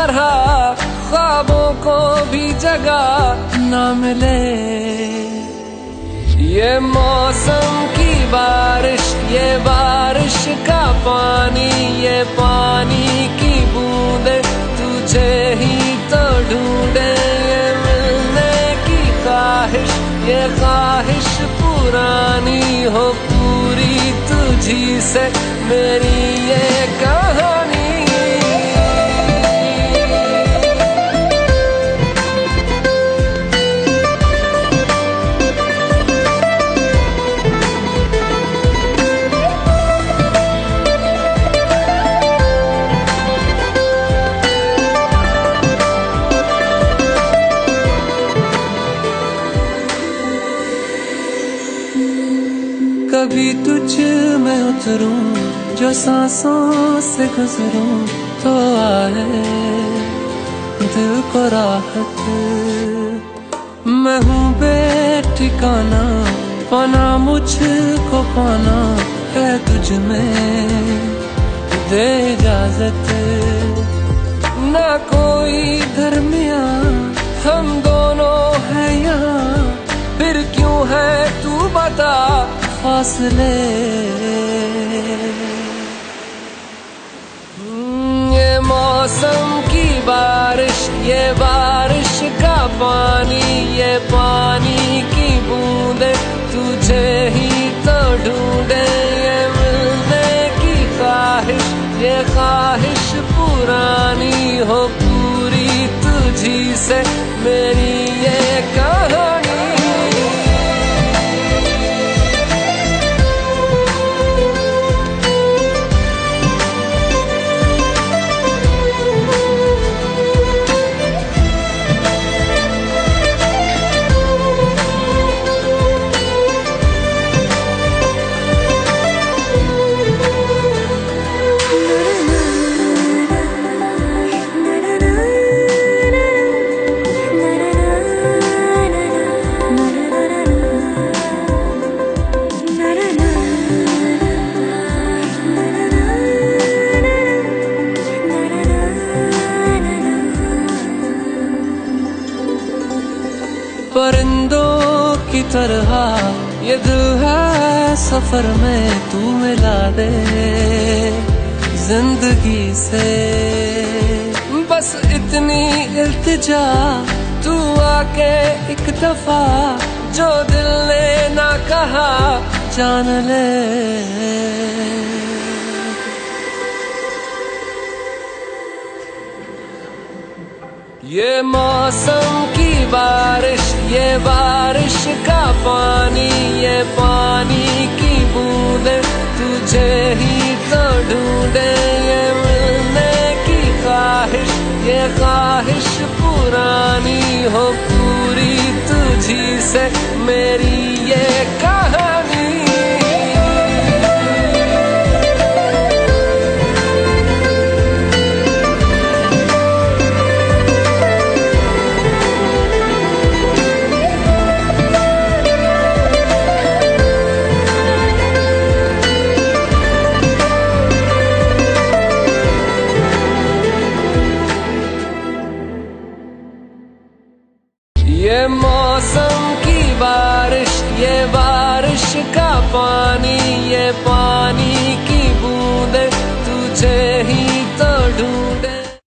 तरह ख्वाबों को भी जगह न मिले। ये मौसम की बारिश, ये बारिश का पानी, ये पानी की बूंदे तुझे ही तो ढूंढे। ये मिलने की ख्वाहिश, ये ख्वाहिश पुरानी हो पूरी तुझी से मेरी ये कहानी। कभी तुझ में उतरूं, जो सांसों से गुजरूं, तो आए दिल को राहत। मैं हूँ बेठिकाना, पाना मुझको पाना है तुझ में, दे इजाजत। ना कोई दरमिया हम दोनों है यहाँ, फिर क्यों है तू बता फासले। ये मौसम की बारिश, ये बारिश का पानी, ये पानी की बूंदे तुझे ही तो ढूंढे। ये मिलने की ख्वाहिश, ये ख्वाहिश पुरानी हो पूरी तुझी से मेरी ये कहानी। परिंदों की तरह ये दिल है सफर में, तू मिला दे जिंदगी से। बस इतनी इल्तिजा, तू आके एक दफा जो दिल ने ना कहा जान ले। ये मौसम की बारिश, ये बारिश का पानी, ये पानी की बूंदे तुझे ही तो ढूंढे। ये मिलने की ख्वाहिश, ये ख्वाहिश पुरानी हो पूरी तुझी से मेरी ये कहानी। ये मौसम की बारिश, ये बारिश का पानी, ये पानी की